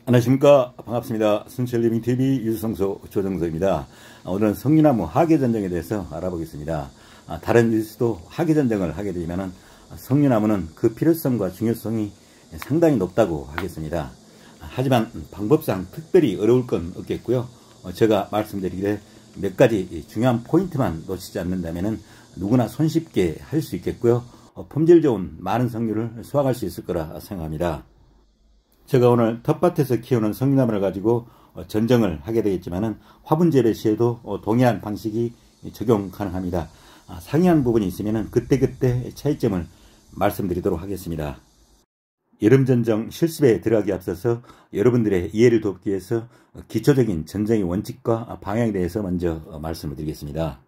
안녕하십니까. 반갑습니다. 순철리빙TV 유성소 조정서입니다. 오늘은 석류나무 하계전쟁에 대해서 알아보겠습니다. 다른 일수도 하계전쟁을 하게 되면 석류나무는 그 필요성과 중요성이 상당히 높다고 하겠습니다. 하지만 방법상 특별히 어려울 건 없겠고요. 제가 말씀드리기를 몇 가지 중요한 포인트만 놓치지 않는다면 누구나 손쉽게 할 수 있겠고요. 품질 좋은 많은 석류를 수확할 수 있을 거라 생각합니다. 제가 오늘 텃밭에서 키우는 석류나무를 가지고 전정을 하게 되겠지만 화분 재배 시에도 동일한 방식이 적용 가능합니다. 상이한 부분이 있으면 그때그때 차이점을 말씀드리도록 하겠습니다. 여름 전정 실습에 들어가기 앞서서 여러분들의 이해를 돕기 위해서 기초적인 전정의 원칙과 방향에 대해서 먼저 말씀을 드리겠습니다.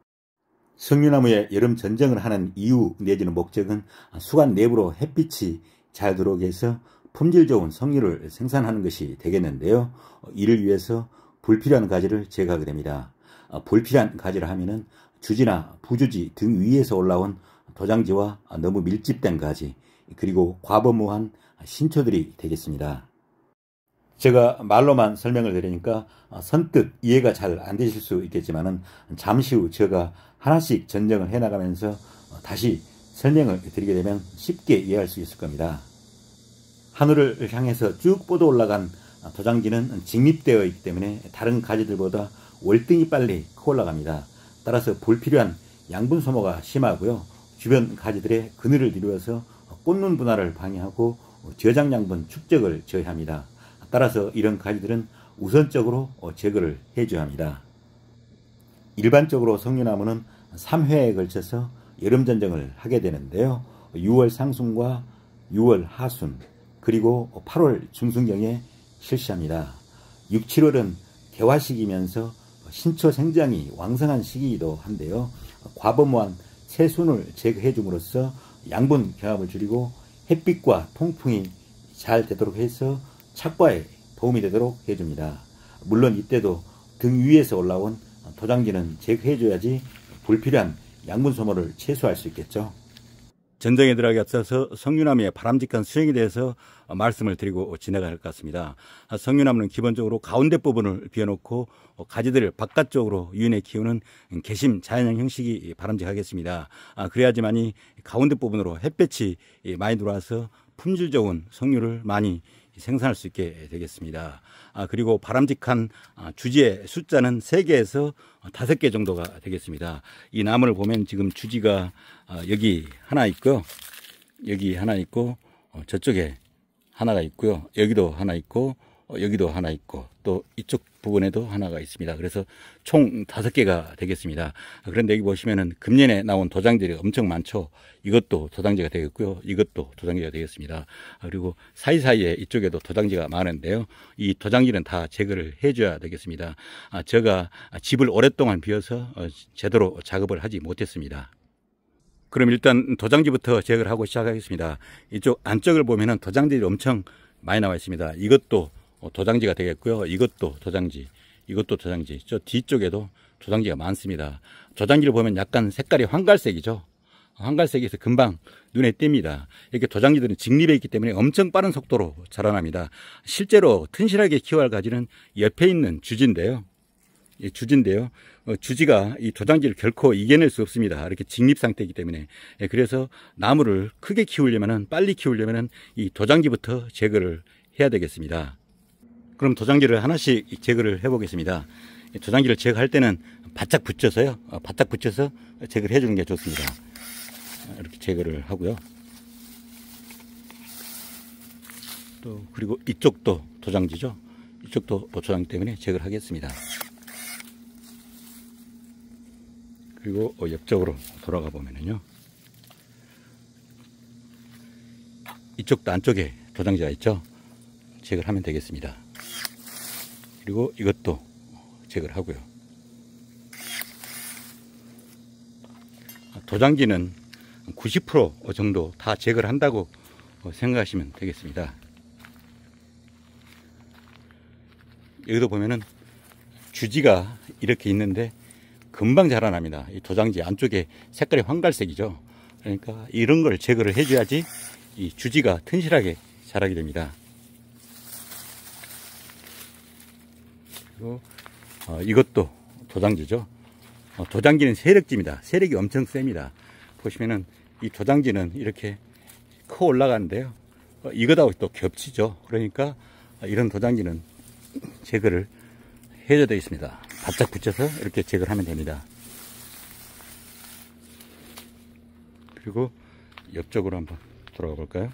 석류나무의 여름 전정을 하는 이유 내지는 목적은 수관 내부로 햇빛이 잘 들어오게 해서 품질 좋은 석류를 생산하는 것이 되겠는데요. 이를 위해서 불필요한 가지를 제거하게 됩니다. 불필요한 가지를 하면은 주지나 부주지 등 위에서 올라온 도장지와 너무 밀집된 가지, 그리고 과범무한 신초들이 되겠습니다. 제가 말로만 설명을 드리니까 선뜻 이해가 잘 안 되실 수 있겠지만은 잠시 후 제가 하나씩 전정을 해 나가면서 다시 설명을 드리게 되면 쉽게 이해할 수 있을 겁니다. 하늘을 향해서 쭉 뻗어 올라간 도장지는 직립되어 있기 때문에 다른 가지들보다 월등히 빨리 커 올라갑니다. 따라서 불필요한 양분 소모가 심하고요. 주변 가지들의 그늘을 이루어서 꽃눈 분화를 방해하고 저장 양분 축적을 저해합니다. 따라서 이런 가지들은 우선적으로 제거를 해줘야 합니다. 일반적으로 석류나무는 3회에 걸쳐서 여름 전정을 하게 되는데요. 6월 상순과 6월 하순, 그리고 8월 중순경에 실시합니다. 6, 7월은 개화 시기면서 신초 생장이 왕성한 시기이기도 한데요. 과범무한 새순을 제거해 줌으로써 양분 경합을 줄이고 햇빛과 통풍이 잘 되도록 해서 착과에 도움이 되도록 해줍니다. 물론 이때도 등 위에서 올라온 도장지는 제거해 줘야지 불필요한 양분 소모를 최소화할 수 있겠죠. 전정에 들어가기 앞서서 석류나무의 바람직한 수행에 대해서 말씀을 드리고 지나갈 것 같습니다. 석류나무는 기본적으로 가운데 부분을 비워놓고 가지들을 바깥쪽으로 유인해 키우는 개심 자연형 형식이 바람직하겠습니다. 그래야지만이 가운데 부분으로 햇볕이 많이 들어와서 품질 좋은 석류를 많이 생산할 수 있게 되겠습니다. 그리고 바람직한 주지의 숫자는 3개에서 5개 정도가 되겠습니다. 이 나무를 보면 지금 주지가 여기 하나 있고요. 여기 하나 있고 저쪽에 하나가 있고요. 여기도 하나 있고 여기도 하나 있고 또 이쪽 부분에도 하나가 있습니다. 그래서 총 5개가 되겠습니다. 그런데 여기 보시면은 금년에 나온 도장지가 엄청 많죠. 이것도 도장지가 되겠고요. 이것도 도장지가 되겠습니다. 그리고 사이사이에 이쪽에도 도장지가 많은데요. 이 도장지는 다 제거를 해줘야 되겠습니다. 제가 집을 오랫동안 비워서 제대로 작업을 하지 못했습니다. 그럼 일단 도장지부터 제거를 하고 시작하겠습니다. 이쪽 안쪽을 보면은 도장지들이 엄청 많이 나와 있습니다. 이것도 도장지가 되겠고요. 이것도 도장지, 이것도 도장지, 저 뒤쪽에도 도장지가 많습니다. 도장지를 보면 약간 색깔이 황갈색이죠. 황갈색에서 금방 눈에 띕니다. 이렇게 도장지들은 직립해 있기 때문에 엄청 빠른 속도로 자라납니다. 실제로 튼실하게 키워야 할 가지는 옆에 있는 주지인데요. 주지가 이 도장지를 결코 이겨낼 수 없습니다. 이렇게 직립 상태이기 때문에. 그래서 나무를 크게 키우려면, 빨리 키우려면 이 도장지부터 제거를 해야 되겠습니다. 그럼 도장지를 하나씩 제거를 해 보겠습니다. 도장지를 제거할 때는 바짝 붙여서요. 바짝 붙여서 제거를 해 주는 게 좋습니다. 이렇게 제거를 하고요. 또 그리고 이쪽도 도장지죠. 이쪽도 도장지 때문에 제거를 하겠습니다. 그리고 옆쪽으로 돌아가 보면은요. 이쪽도 안쪽에 도장지가 있죠. 제거를 하면 되겠습니다. 그리고 이것도 제거를 하고요. 도장지는 90% 정도 다 제거를 한다고 생각하시면 되겠습니다. 여기도 보면은 주지가 이렇게 있는데 금방 자라납니다. 이 도장지 안쪽에 색깔이 황갈색이죠. 그러니까 이런 걸 제거를 해줘야지 이 주지가 튼실하게 자라게 됩니다. 그리고 이것도 도장지죠. 도장지는 세력지입니다. 세력이 엄청 셉니다. 보시면은 이 도장지는 이렇게 커 올라가는데요. 이거하고 또 겹치죠. 그러니까 이런 도장지는 제거를 해줘야 되어 있습니다. 바짝 붙여서 이렇게 제거를 하면 됩니다. 그리고 옆쪽으로 한번 돌아가 볼까요?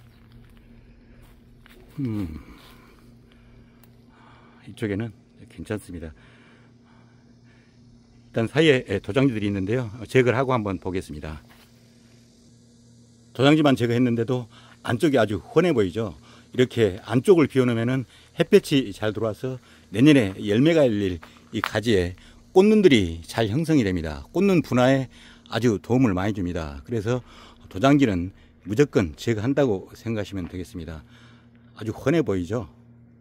이쪽에는 괜찮습니다. 일단 사이에 도장지들이 있는데요. 제거를 하고 한번 보겠습니다. 도장지만 제거했는데도 안쪽이 아주 훤해 보이죠. 이렇게 안쪽을 비워놓으면 햇볕이 잘 들어와서 내년에 열매가 열릴 이 가지에 꽃눈들이 잘 형성이 됩니다. 꽃눈 분화에 아주 도움을 많이 줍니다. 그래서 도장지는 무조건 제거한다고 생각하시면 되겠습니다. 아주 훤해 보이죠.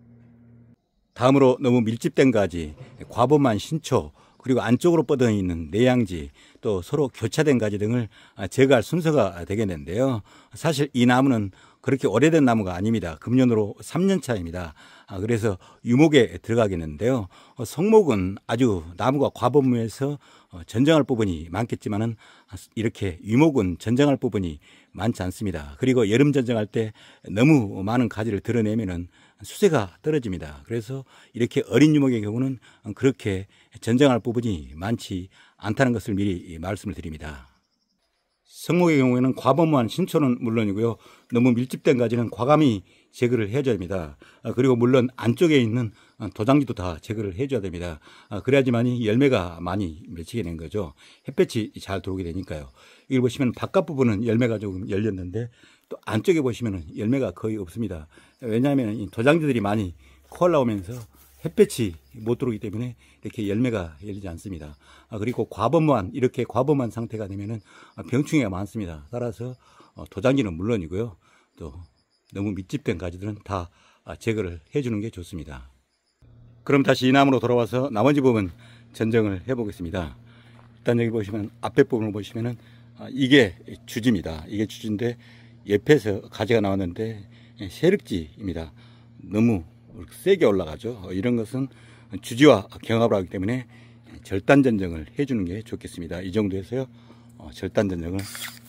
다음으로 너무 밀집된 가지, 과범한 신초, 그리고 안쪽으로 뻗어 있는 내양지, 또 서로 교차된 가지 등을 제거할 순서가 되겠는데요. 사실 이 나무는 그렇게 오래된 나무가 아닙니다. 금년으로 3년 차입니다. 그래서 유목에 들어가겠는데요. 성목은 아주 나무가 과범해서 전정할 부분이 많겠지만은 이렇게 유목은 전정할 부분이 많지 않습니다. 그리고 여름 전정할 때 너무 많은 가지를 드러내면은 수세가 떨어집니다. 그래서 이렇게 어린 유목의 경우는 그렇게 전정할 부분이 많지 않다는 것을 미리 말씀을 드립니다. 성목의 경우에는 과범한 신초는 물론이고요. 너무 밀집된 가지는 과감히 제거를 해줘야 됩니다. 그리고 물론 안쪽에 있는 도장지도 다 제거를 해줘야 됩니다. 그래야지만이 열매가 많이 맺히게 되는 거죠. 햇볕이 잘 들어오게 되니까요. 여기 보시면 바깥 부분은 열매가 조금 열렸는데 또 안쪽에 보시면 열매가 거의 없습니다. 왜냐하면 이 도장지들이 많이 커 올라오면서 햇볕이 못 들어오기 때문에 이렇게 열매가 열리지 않습니다. 그리고 이렇게 과범한 상태가 되면은 병충해가 많습니다. 따라서 도장지는 물론이고요. 또 너무 밀집된 가지들은 다 제거를 해주는 게 좋습니다. 그럼 다시 이 나무로 돌아와서 나머지 부분 전정을 해 보겠습니다. 일단 여기 보시면 앞에 부분을 보시면은 이게 주지입니다. 이게 주지인데 옆에서 가지가 나왔는데 세력지입니다. 너무 세게 올라가죠. 이런 것은 주지와 경합을 하기 때문에 절단 전정을 해주는 게 좋겠습니다. 이 정도에서요 절단 전정을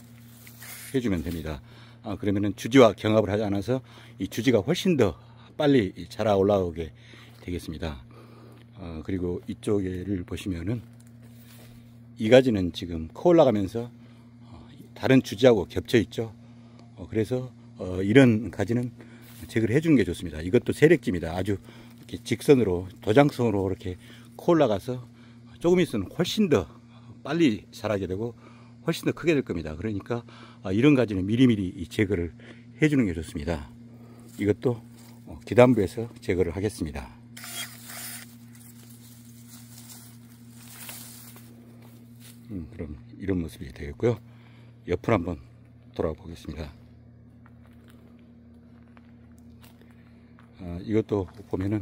해주면 됩니다. 그러면은 주지와 경합을 하지 않아서 이 주지가 훨씬 더 빨리 자라 올라오게 되겠습니다. 그리고 이쪽을 보시면은 이 가지는 지금 커 올라가면서 다른 주지하고 겹쳐 있죠. 그래서 이런 가지는 제거를 해주는 게 좋습니다. 이것도 세력지입니다. 아주 이렇게 직선으로 도장성으로 이렇게 커 올라가서 조금 있으면 훨씬 더 빨리 자라게 되고 훨씬 더 크게 될 겁니다. 그러니까 이런 가지는 미리미리 제거를 해주는 게 좋습니다. 이것도 기단부에서 제거를 하겠습니다. 그럼 이런 모습이 되겠고요. 옆으로 한번 돌아가 보겠습니다. 이것도 보면은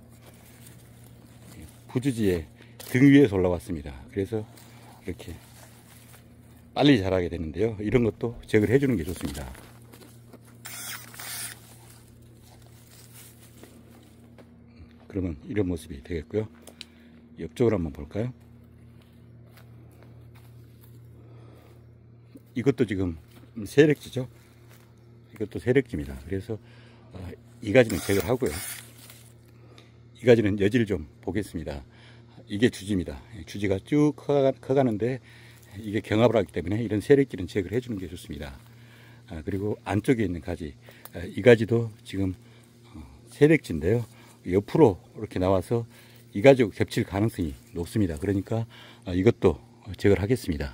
부주지에 등 위에서 올라왔습니다. 그래서 이렇게 빨리 자라게 되는데요. 이런 것도 제거를 해주는 게 좋습니다. 그러면 이런 모습이 되겠고요. 옆쪽으로 한번 볼까요? 이것도 지금 세력지죠. 이것도 세력지입니다. 그래서 이 가지는 제거를 하고요. 이 가지는 여지를 좀 보겠습니다. 이게 주지입니다. 주지가 쭉 커가는데 이게 경합을 하기 때문에 이런 세력지는 제거를 해주는 게 좋습니다. 그리고 안쪽에 있는 가지, 이 가지도 지금 세력지인데요. 옆으로 이렇게 나와서 이 가지하고 겹칠 가능성이 높습니다. 그러니까 이것도 제거를 하겠습니다.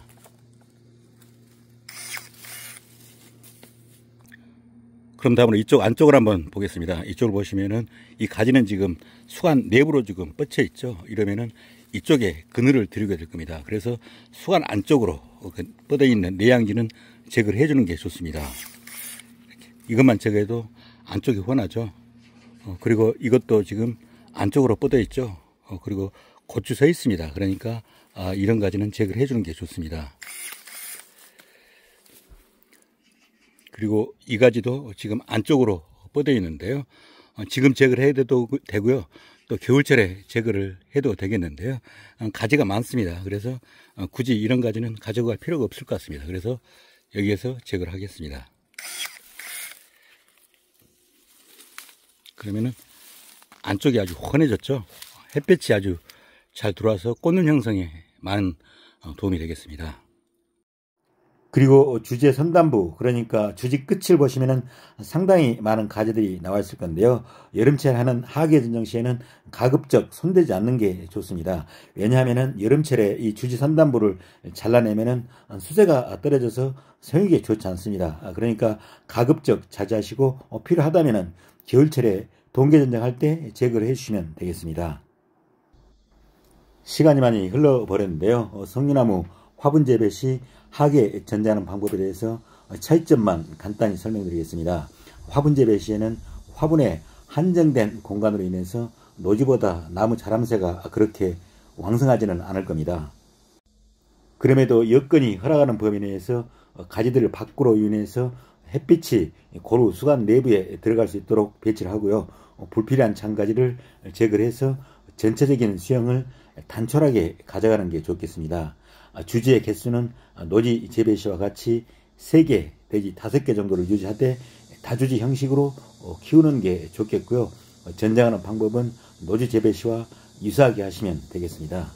그럼 다음으로 이쪽 안쪽을 한번 보겠습니다. 이쪽을 보시면은 이 가지는 지금 수관 내부로 지금 뻗쳐 있죠. 이러면은 이쪽에 그늘을 들이게 될 겁니다. 그래서 수관 안쪽으로 뻗어 있는 내양지는 제거를 해주는 게 좋습니다. 이것만 제거해도 안쪽이 훤하죠. 그리고 이것도 지금 안쪽으로 뻗어 있죠. 그리고 고추 서 있습니다. 그러니까 이런 가지는 제거를 해주는 게 좋습니다. 그리고 이 가지도 지금 안쪽으로 뻗어 있는데요. 지금 제거를 해야 돼도 되고요. 또 겨울철에 제거를 해도 되겠는데요. 가지가 많습니다. 그래서 굳이 이런 가지는 가져갈 필요가 없을 것 같습니다. 그래서 여기에서 제거를 하겠습니다. 그러면은 안쪽이 아주 환해졌죠. 햇볕이 아주 잘 들어와서 꽃눈 형성에 많은 도움이 되겠습니다. 그리고 주지 선단부, 그러니까 주지 끝을 보시면은 상당히 많은 가지들이 나와 있을 건데요. 여름철에 하는 하계 전정 시에는 가급적 손대지 않는 게 좋습니다. 왜냐하면은 여름철에 이 주지 선단부를 잘라내면은 수세가 떨어져서 성육에 좋지 않습니다. 그러니까 가급적 자제하시고 필요하다면은 겨울철에 동계 전정할 때 제거를 해주시면 되겠습니다. 시간이 많이 흘러버렸는데요. 성류나무 화분 재배 시 하계 전제하는 방법에 대해서 차이점만 간단히 설명드리겠습니다. 화분 재배 시에는 화분의 한정된 공간으로 인해서 노지보다 나무 자람새가 그렇게 왕성하지는 않을 겁니다. 그럼에도 여건이 허락하는 범위 내에서 가지들을 밖으로 유인해서 햇빛이 고루 수간 내부에 들어갈 수 있도록 배치를 하고요. 불필요한 장가지를 제거를 해서 전체적인 수영을 단촐하게 가져가는 게 좋겠습니다. 주지의 개수는 노지 재배 시와 같이 3개 내지 5개 정도를 유지하되 다주지 형식으로 키우는 게 좋겠고요. 전장하는 방법은 노지 재배 시와 유사하게 하시면 되겠습니다.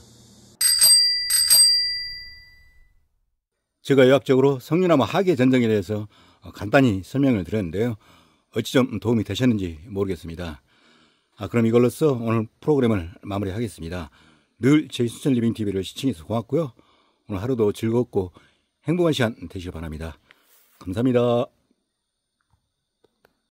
제가 요약적으로 성류나무 하계 전정에 대해서 간단히 설명을 드렸는데요. 어찌 좀 도움이 되셨는지 모르겠습니다. 그럼 이걸로써 오늘 프로그램을 마무리하겠습니다. 늘 저희 순천리빙TV를 시청해주셔서 고맙고요. 오늘 하루도 즐겁고 행복한 시간 되시길 바랍니다. 감사합니다.